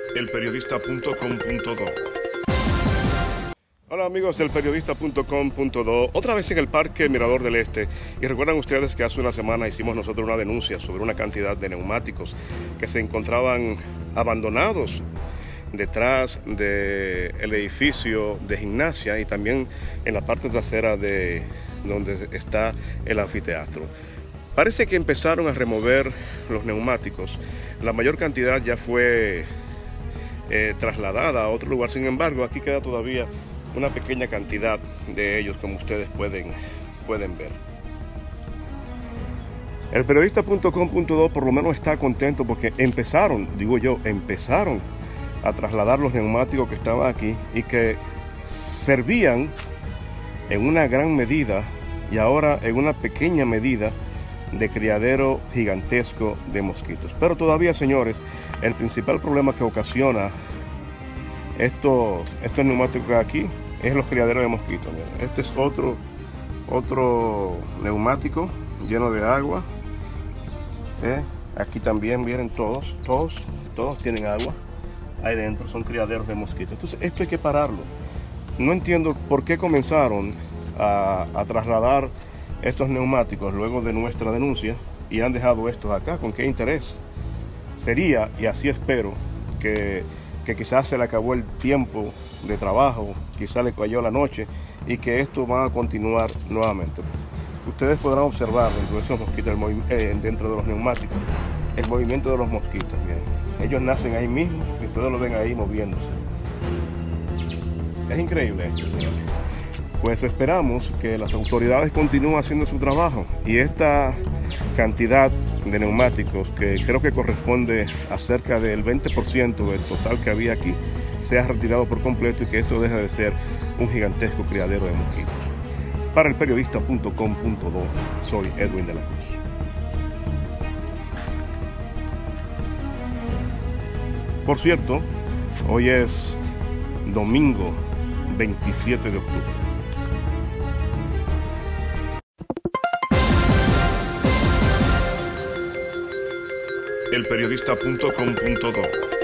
elperiodista.com.do. Hola amigos del periodista.com.do, otra vez en el Parque Mirador del Este. Y recuerdan ustedes que hace una semana hicimos nosotros una denuncia sobre una cantidad de neumáticos que se encontraban abandonados detrás del edificio de gimnasia y también en la parte trasera de donde está el anfiteatro. Parece que empezaron a remover los neumáticos. La mayor cantidad ya fue trasladada a otro lugar. Sin embargo, aquí queda todavía una pequeña cantidad de ellos, como ustedes pueden ver. El periodista.com.do por lo menos está contento porque empezaron a trasladar los neumáticos que estaban aquí y que servían en una gran medida y ahora en una pequeña medida de criadero gigantesco de mosquitos. Pero todavía, señores, el principal problema que ocasiona estos neumáticos aquí es los criaderos de mosquitos. Miren, este es otro neumático lleno de agua. Aquí también vienen todos tienen agua ahí dentro, son criaderos de mosquitos. Entonces esto hay que pararlo. No entiendo por qué comenzaron a trasladar estos neumáticos luego de nuestra denuncia y han dejado estos acá. ¿Con qué interés? Sería, y así espero, que quizás se le acabó el tiempo de trabajo, quizás le cayó la noche y que esto va a continuar nuevamente. Ustedes podrán observar dentro de esos mosquitos, dentro de los neumáticos, el movimiento de los mosquitos. Miren, ellos nacen ahí mismo y ustedes lo ven ahí moviéndose. Es increíble esto, señores. Pues esperamos que las autoridades continúen haciendo su trabajo y esta cantidad de neumáticos, que creo que corresponde a cerca del 20% del total que había aquí, sea retirado por completo y que esto deje de ser un gigantesco criadero de mosquitos. Para el periodista.com.do, soy Edwin de la Cruz. Por cierto, hoy es domingo 27 de octubre. elperiodista.com.do